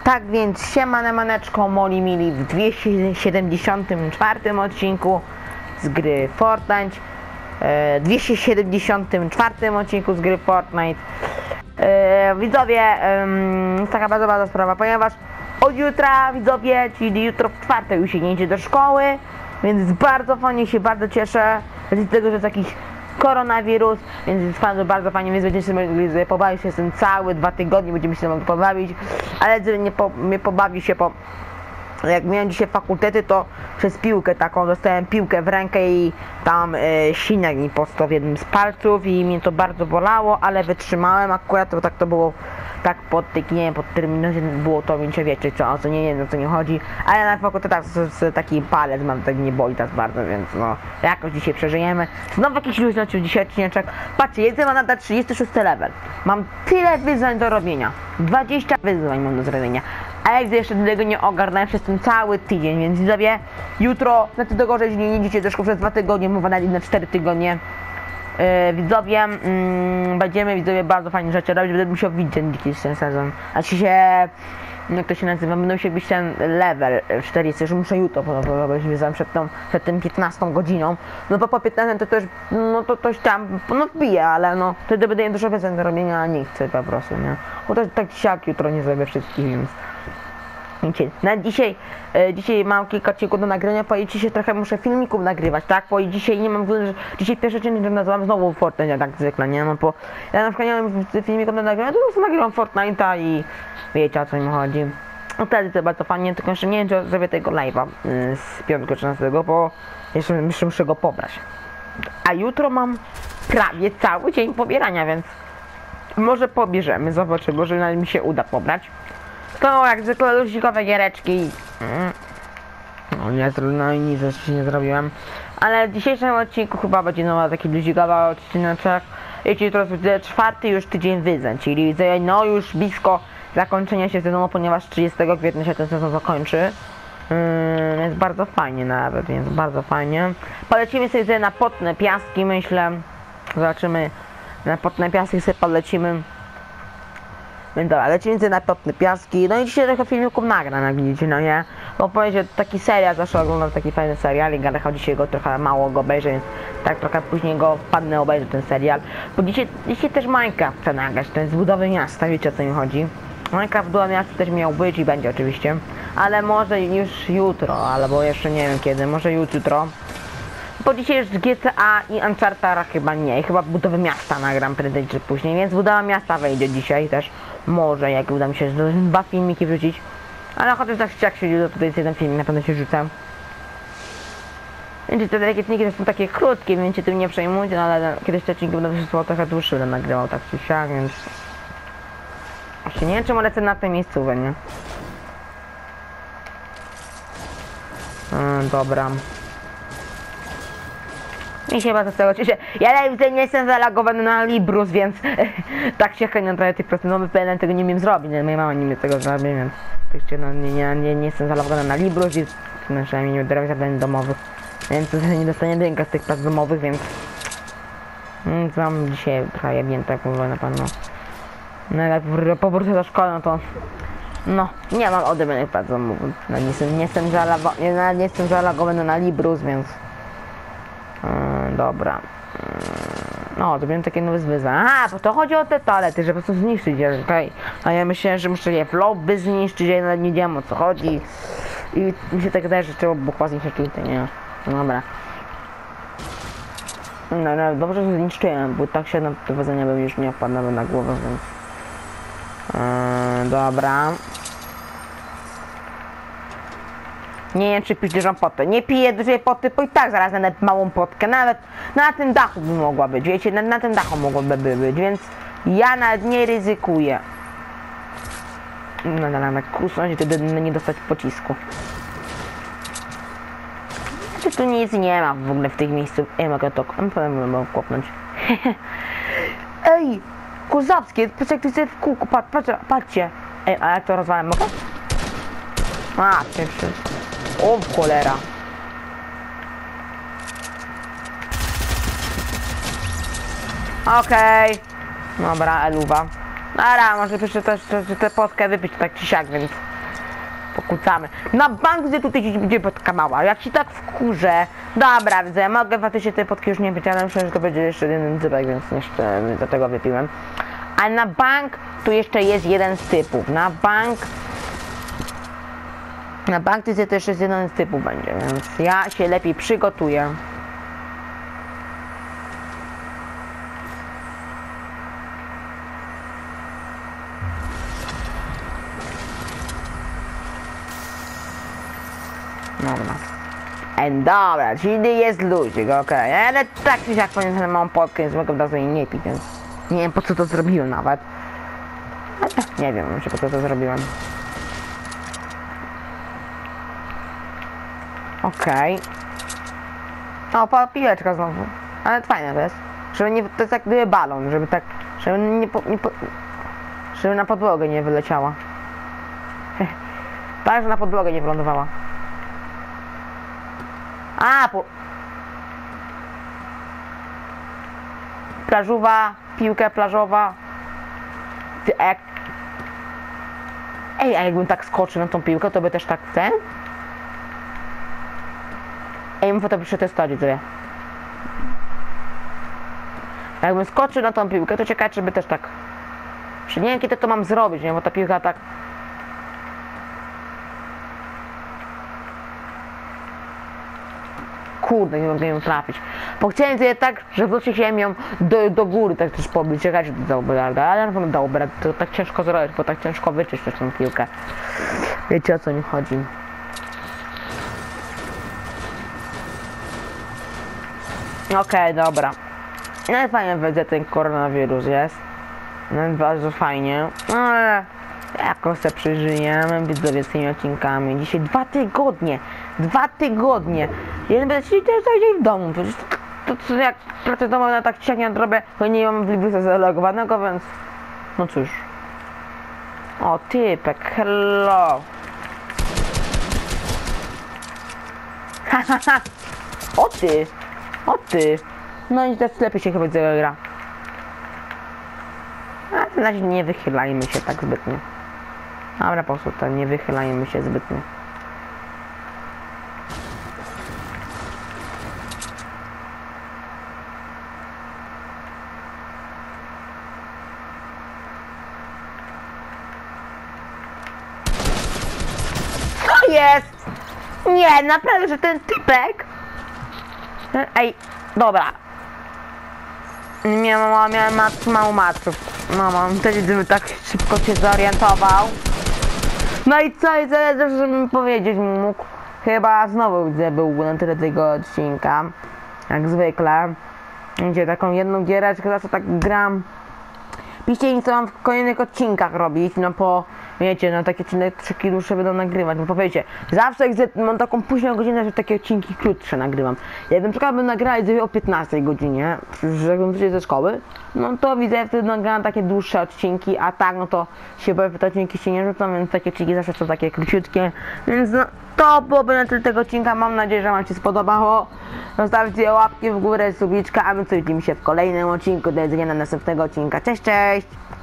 Tak więc maneczko, Moli Mili w 274 odcinku z gry Fortnite. 274 odcinku z gry Fortnite. Widzowie, taka bardzo ważna sprawa, ponieważ od jutra, widzowie, czyli jutro w czwartek już się nie idzie do szkoły, więc bardzo fajnie, się bardzo cieszę z tego, że jest jakiś koronawirus, więc jest bardzo fajnie, więc będziemy się mogli pobawić się z tym całe 2 tygodnie, będziemy się mogli pobawić, ale żeby nie pobawi się, jak miałem dzisiaj fakultety, to przez piłkę taką dostałem piłkę w rękę i tam siniak mi powstał w jednym z palców i mnie to bardzo bolało, ale wytrzymałem akurat, bo tak to było, tak nie wiem, pod terminarzynem było to, więc wiecie o co, nie wiem o co nie chodzi, ale na fakultetach taki palec mam, tak nie boli tak bardzo, więc no, jakoś dzisiaj przeżyjemy. Znowu jakiś luźny dzisiaj odcineczek. Patrzcie, jestem na nadal 36 level, mam tyle wyzwań do robienia, 20 wyzwań mam do zrobienia. A jak jeszcze do tego nie ogarnąłem przez ten cały tydzień, więc widzowie, jutro, znaczy do gorzej, że nie idziecie do szkoły przez 2 tygodnie, mowa na 4 tygodnie. Widzowie, będziemy bardzo fajne rzeczy robić, będę musiał widzieć jakiś ten sezon. Znaczy się, jak to się nazywa, będę musiał być ten level 40, że muszę jutro robić przed tym 15 godziną. No bo po 15 to też, no to coś tam, no wbiję, ale no wtedy będę miał dużo wyzwań do robienia, a nie chcę po prostu, nie? Bo to tak siak jutro nie zrobię wszystkich, więc... Na dzisiaj mam kilka odcinków do nagrania, po dzisiaj trochę muszę filmików nagrywać, tak? Bo dzisiaj nie mam, dzisiaj pierwszy odcinek nazywam znowu Fortnite, tak zwykle, nie? No bo ja na przykład nie mam filmików do nagrania, to już nagrywam Fortnite'a i wiecie o co mi chodzi. No wtedy to bardzo fajnie, tylko jeszcze nie wiem, czy zrobię tego live'a z 5-13, bo jeszcze muszę go pobrać. A jutro mam prawie cały dzień pobierania, więc może pobierzemy, zobaczymy, może nawet mi się uda pobrać. To jak zwykle luzikowe giereczki. No i nic jeszcze nie zrobiłem. Ale w dzisiejszym odcinku chyba będzie nowa taki luzikowy odcineczek. Wiecie, jutro jest 4. już tydzień wyzwań, czyli no już blisko zakończenia się sezonu, ponieważ 30 kwietnia się ten sezon zakończy. Jest bardzo fajnie nawet, więc bardzo fajnie. Polecimy sobie na Potne Piaski, myślę. Zobaczymy. Na Potne Piaski sobie polecimy. Więc dobra, lecimy na Potne Piaski. No i dzisiaj trochę filmików nagram, jak widzicie, no nie? Bo powiem, że taki serial, zawsze oglądam taki fajny serial, ale dzisiaj go trochę mało go obejrzę, więc tak trochę później go wpadnę obejrzę ten serial. Bo dzisiaj też Minecraft chcę nagrać, to jest budowy miasta, wiecie o co mi chodzi. Minecraft budowa miasta też miał być i będzie oczywiście, ale może już jutro, albo jeszcze nie wiem kiedy, może jutro. Bo dzisiaj już GTA i Uncharted chyba nie, i chyba budowę miasta nagram prędzej czy później, więc budowa miasta wejdzie dzisiaj też. Może, jak uda mi się 2 filmiki wrzucić. Ale chociaż tak jak się tutaj jest jeden film, na pewno się rzucę. Więc te takie odcinki są takie krótkie, więc się tym nie przejmujcie, no ale kiedyś te odcinki będą wszystko trochę dłuższe, będę nagrywał tak czy siak, więc... Właśnie nie wiem, czemu lecę na tej miejscówce, nie? Dobra. I się bardzo z tego cieszę. Ja tutaj nie jestem zalogowany na Librus, więc tak się chętnie trochę tych procentowych PLN tego nie umiem zrobić, nie? Moja mama nie mnie tego zrobi, więc no, nie jestem zalogowany na Librus i przynajmniej nie odbieram zadań domowych, więc nie dostanie dynka z tych prac domowych, więc mam dzisiaj trochę jebnięte, jak mówię na pewno. No jak powrócę do szkoły, no to no, nie mam odbiorych prac domowych. No, nie jestem zalogowany na Librus, więc dobra. No, zrobiłem takie nowe wyzwania. Aha, bo to chodzi o te toalety, że po prostu zniszczyć je, okej. A ja myślałem, że muszę je w lobby zniszczyć, ja nawet nie wiem o co chodzi. I mi się tak wydaje, że trzeba było zniszczyć tutaj, nie? No dobra. No, dobrze, że zniszczyłem, bo tak się na te wyzwania bym już nie wpadł nawet na głowę, więc... dobra. Nie wiem, czy pić dużą potę. Nie piję dużej poty, bo i tak zaraz na małą potkę. Nawet na tym dachu by mogła być, wiecie, na tym dachu mogłaby być, więc ja nawet nie ryzykuję. No, kusnąć, wtedy nie dostać pocisku. Czy tu nic nie ma w ogóle w tych miejscach? Ej, mogę to kopnąć. Ej, kozackie, patrz jak tu jest w kółku, patrzcie. Ej, a jak to rozwalam, mogę? A, pierwszy. O, cholera. Okej. Dobra, eluwa. Dobra, może jeszcze też tę potkę wypić tak czy siak, więc pokłócamy. Na bank, gdzie tutaj ci będzie podkamała. Jak ci tak wkurzę. Dobra, widzę, mogę faktycznie tej podki już nie pić, ale myślę, że to będzie jeszcze jeden typek, więc jeszcze do tego wypiłem. A na bank tu jeszcze jest jeden z typów. Na bank to jeszcze jest jeden z typów będzie, więc ja się lepiej przygotuję. Dobra. Dobra, czyli jest luzik, okej. Ale tak czy siak pamiętam, mam podkę, więc mogę od razu jej nie pić, więc nie wiem po co to zrobiłem nawet. Nie wiem, czy po co to zrobiłem. Okej. O, piłeczka znowu. Ale fajne to jest. Żeby nie, to jest jak gdyby balon, żeby tak, żeby żeby na podłogę nie wyleciała. Tak, że na podłogę nie wylądowała. Plażowa, piłka plażowa. Ej, a jakbym tak skoczył na tą piłkę, to by też tak ten? Ej, muszę to przetestować sobie. Jakbym skoczył na tą piłkę, to ciekawe, czy by też tak... Czy nie wiem, kiedy to mam zrobić, nie? Bo ta piłka tak... Kurde, nie mogę ją trafić. Bo chciałem sobie tak, że wróci się ją do góry, tak też pobić. Czekać do obrada, ale na pewno do obrada. To tak ciężko zrobić, bo tak ciężko wyczyścić tą piłkę. Wiecie, o co mi chodzi. Okej, dobra. No i fajnie widzę, ten koronawirus jest. No bardzo fajnie. Ale jakoś se przeżyjemy, widzowie, z tymi odcinkami. Dzisiaj 2 tygodnie. 2 tygodnie. Jeden będę siedzieć też cały dzień w domu. Przecież to jak pracę domowa tak ciach nie odrobię, to nie mam Libusa zalogowanego, więc... No cóż. O, typek, hello. Hahaha. O ty. O ty. No i też lepiej się chyba gra. A na razie nie wychylajmy się tak zbytnio. Dobra, po prostu to nie wychylajmy się zbytnio. Co jest? Nie, naprawdę, że ten typek... Ej, dobra. Miałem mało matrów. No, mam wtedy, gdyby tak szybko się zorientował. No i co, żebym powiedzieć mógł. Chyba znowu widzę, był na tyle tego odcinka. Jak zwykle. Gdzie taką jedną giereczkę, zawsze tak gram. Piszcie mi, co mam w kolejnych odcinkach robić, no po... Wiecie, no takie odcinki dłuższe będą nagrywać, bo powiecie, zawsze jak mam taką późną godzinę, że takie odcinki krótsze nagrywam. Jak na przykład bym nagrał o 15 godzinie, żebym wyszedł ze szkoły, no to widzę, wtedy nagrałem takie dłuższe odcinki, a tak, no to się boję, te odcinki się nie rzucą, więc takie odcinki zawsze są takie króciutkie, więc no to byłoby na tyle tego odcinka, mam nadzieję, że wam się spodobało. Zostawcie łapki w górę, subiczka, a my co widzimy się w kolejnym odcinku, do widzenia następnego odcinka. Cześć, cześć!